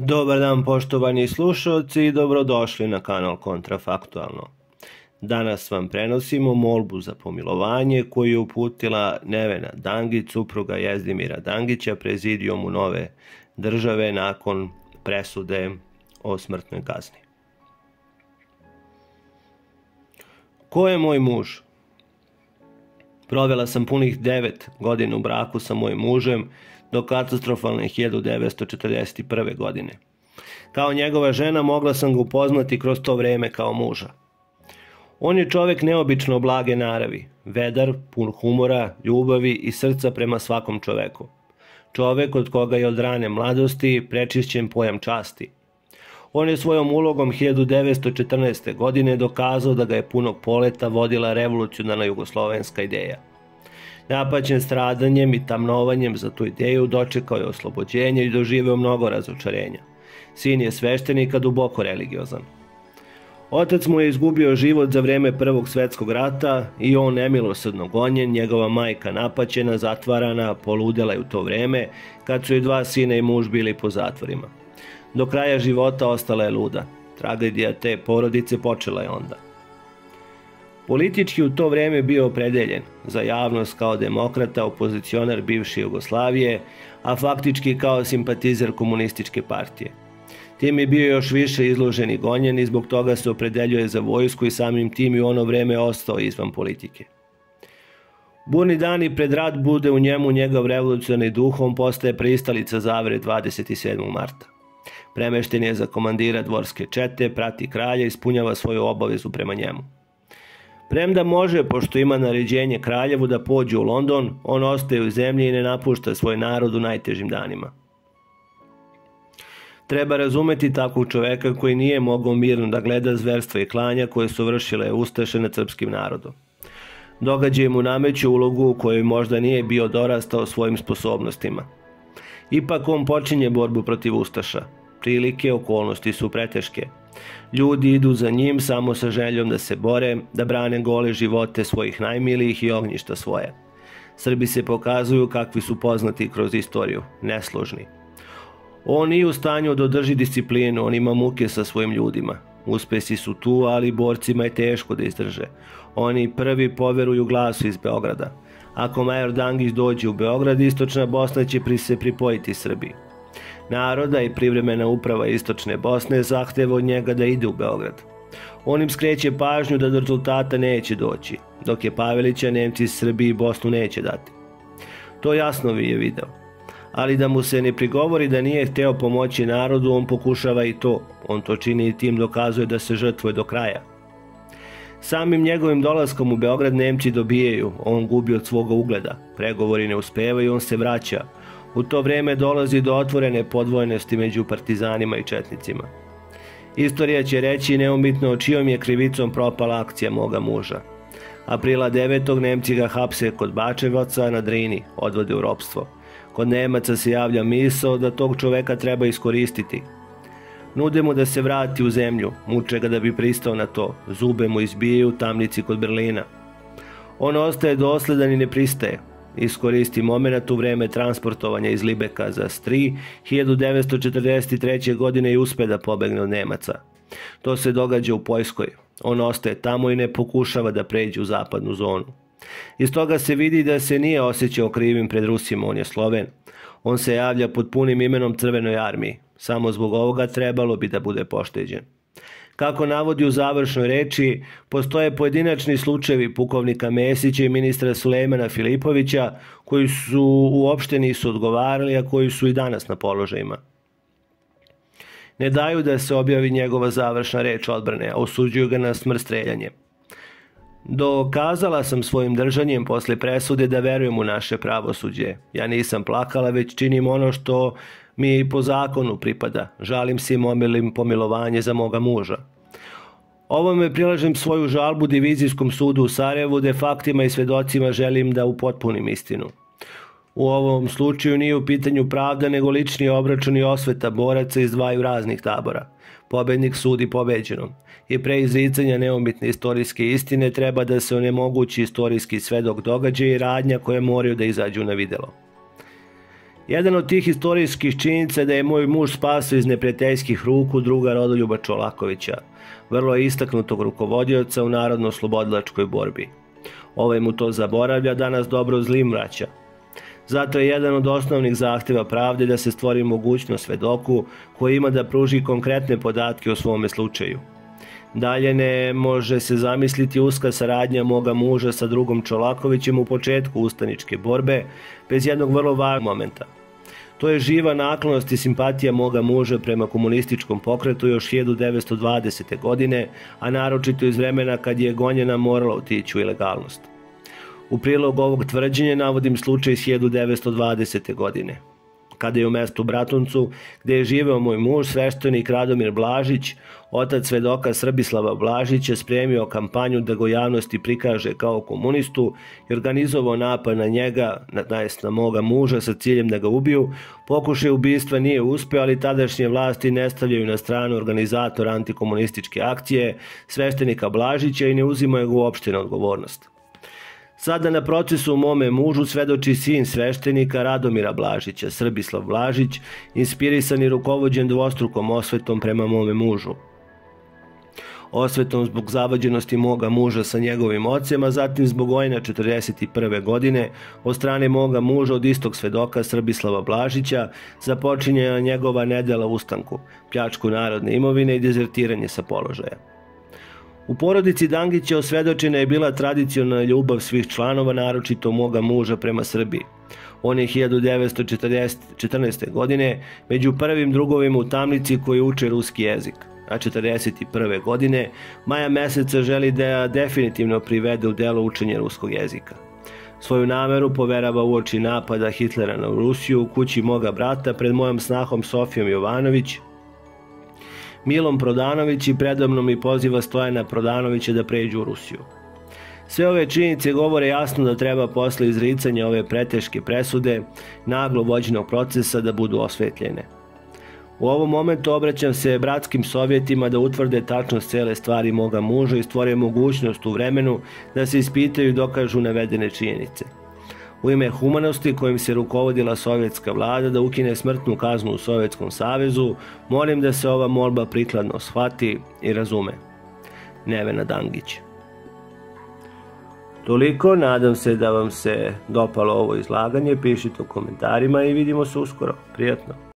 Dobar dan poštovani slušalci i dobrodošli na kanal Kontrafaktualno. Danas vam prenosimo molbu za pomilovanje koju je uputila Nevena Dangić, supruga Jezdimira Dangića, prezidijumu Nove države nakon presude o smrtnoj kazni. Ko je moj muž? Provela sam punih 9 godina u braku sa mojim mužem do katastrofalne 1941. godine. Kao njegova žena mogla sam ga upoznati kroz to vreme kao muža. On je čovjek neobično blage naravi, vedar, pun humora, ljubavi i srca prema svakom čoveku. Čovjek od koga je od rane mladosti prečišćen pojam časti. On je svojom ulogom 1914. godine dokazao da ga je punog poleta vodila revolucionarna jugoslovenska ideja. Napaćen stradanjem i tamnovanjem za tu ideju dočekao je oslobođenje i doživeo mnogo razočarenja. Sin je sveštenika duboko religiozan. Otac mu je izgubio život za vreme Prvog svjetskog rata i on nemilosrdno gonjen, njegova majka napaćena, zatvarana, poludela je u to vreme kad su i 2 sina i muž bili po zatvorima. Do kraja života ostala je luda. Tragedija te porodice počela je onda. Politički u to vreme bio opredeljen za javnost kao demokrata, opozicionar bivše Jugoslavije, a faktički kao simpatizer komunističke partije. Tim je bio još više izložen i gonjen i zbog toga se opredeljuje za vojsku i samim tim i u ono vreme ostao izvan politike. Burni dani pred rat bude u njemu njegov revolucionarni duh, on postaje pristalica zavere 27. marta. Premešten je za komandira dvorske čete, prati kralja i ispunjava svoju obavezu prema njemu. Premda može, pošto ima naređenje kraljevu da pođe u London, on ostaje u zemlji i ne napušta svoj narod u najtežim danima. Treba razumeti takvog čoveka koji nije mogao mirno da gleda zverstva i klanja koje su vršile ustaše nad srpskim narodom. Događaj mu nameću ulogu u kojoj možda nije bio dorastao svojim sposobnostima. Ipak on počinje borbu protiv ustaša. Prilike, okolnosti su preteške. Ljudi idu za njim samo sa željom da se bore, da brane gole živote svojih najmilijih i ognjišta svoje. Srbi se pokazuju kakvi su poznati kroz istoriju, nesložni. On nije u stanju da održi disciplinu, on ima muke sa svojim ljudima. Uspesi su tu, ali borcima je teško da izdrže. Oni prvi poveruju glasu iz Beograda. Ako major Dangić dođe u Beograd, istočna Bosna će se pripojiti Srbiji. Naroda i privremena uprava istočne Bosne zahteva od njega da ide u Beograd. On im skreće pažnju da do rezultata neće doći, dok je Pavelića Nemci Srbiji i Bosnu neće dati. To jasno je video. Ali da mu se ne prigovori da nije hteo pomoći narodu, on pokušava i to. On to čini i tim dokazuje da se žrtvuje do kraja. Samim njegovim dolaskom u Beograd Nemci dobijaju, on gubi od svoga ugleda. Pregovori ne uspevaju, on se vraća. U to vrijeme dolazi do otvorene podvojnosti među partizanima i četnicima. Istorija će reći neumitno čijom je krivicom propala akcija moga muža. Aprila 9. Nemci ga hapse kod Bačevaca na Drini, odvode u ropstvo. Kod Nemaca se javlja misao da tog čoveka treba iskoristiti. Nude mu da se vrati u zemlju, muče ga da bi pristao na to, zube mu izbijaju u tamnici kod Berlina. On ostaje dosledan i ne pristaje. Iskoristi moment u vreme transportovanja iz Libeka za Stri 1943. godine i uspe da pobegne od Nemaca. To se događa u Poljskoj. On ostaje tamo i ne pokušava da pređe u zapadnu zonu. Iz toga se vidi da se nije osjećao krivim pred Rusima, on je Sloven. On se javlja pod punim imenom Crvenoj armiji. Samo zbog ovoga trebalo bi da bude pošteđen. Kako navodi u završnoj reči, postoje pojedinačni slučajevi pukovnika Mesića i ministra Sulejmana Filipovića koji su uopšte nisu odgovarali, a koji su i danas na položajima. Ne daju da se objavi njegova završna reč odbrane, a osuđuju ga na smrt streljanjem. Dokazala sam svojim držanjem posle presude da verujem u naše pravosuđe. Ja nisam plakala, već činim ono što mi po zakonu pripada. Žalim se i molim pomilovanje za moga muža. Ovome prilažem svoju žalbu divizijskom sudu u Sarajevu, gde faktima i svedocima želim da upotpunim istinu. U ovom slučaju nije u pitanju pravda, nego lični obračun i osveta boraca iz dvaju raznih tabora. Pobednik sudi pobeđenom. I pre izricanja neumitne istorijske istine treba da se onemogući istorijski svedok događaja i radnja koje moraju da izađu na videlo. Jedan od tih istorijskih činjenica je da je moj muž spasao iz neprijateljskih ruku druga Rodoljuba Čolakovića, vrlo istaknutog rukovodioca u narodno-oslobodilačkoj borbi. Ovaj mu to zaboravlja, danas dobro zlim vraća. Zato je jedan od osnovnih zahteva pravde da se stvori mogućnost svedoku koji ima da pruži konkretne podatke o svome slučaju. Dalje ne može se zamisliti uska saradnja moga muža sa drugom Čolakovićem u početku ustaničke borbe bez jednog vrlo važnog momenta. To je živa naklonost i simpatija moga muža prema komunističkom pokretu još 1920. godine, a naročito iz vremena kad je gonjena morala otići u ilegalnost. U prilog ovog tvrđenja navodim slučaj iz 1920. godine, kada je u mestu Bratuncu, gde je živeo moj muž, sveštenik Radomir Blažić, otac svedoka Srbislava Blažića, spremio kampanju da ga javnosti prikaže kao komunistu i organizovao napad na njega, na moga muža, sa ciljem da ga ubiju. Pokušaj ubistva nije uspeo, ali tadašnje vlasti ne stavljaju na stranu organizatora antikomunističke akcije, sveštenika Blažića, i ne uzimaju ga uopšte na odgovornost. Sada na procesu u mome mužu svedoči sin sveštenika Radomira Blažića, Srbislav Blažić, inspirisan i rukovođen dvostrukom osvetom prema mome mužu. Osvetom zbog zavađenosti moga muža sa njegovim ocem, a zatim zbog vojna 1941. godine od strane moga muža od istog svedoka Srbislava Blažića za počinjenje njegova nedela ustanku, pljačku narodne imovine i dezertiranje sa položaja. U porodici Dangića osvedočena je bila tradicionalna ljubav svih članova, naročito moga muža prema Srbiji. On je 1914. godine među prvim drugovima u tamnici koji uče ruski jezik, a 1941. godine maja meseca želi da definitivno privede u delo učenje ruskog jezika. Svoju nameru poverava uoči napada Hitlera na Rusiju u kući moga brata pred mojom snahom Sofijom Jovanović, Milom Prodanović, i predamnom i poziva Stojana Prodanovića da pređu u Rusiju. Sve ove činjenice govore jasno da treba posle izricanja ove preteške presude naglo vođenog procesa da budu osvetljene. U ovom momentu obraćam se bratskim sovjetima da utvrde tačnost cele stvari moga muža i stvore mogućnost u vremenu da se ispitaju i dokažu navedene činjenice. U ime humanosti kojim se rukovodila sovjetska vlada da ukine smrtnu kaznu u Sovjetskom savezu, molim da se ova molba prikladno shvati i razume. Nevena Dangić. Toliko, nadam se da vam se dopalo ovo izlaganje, pišite u komentarima i vidimo se uskoro. Prijatno.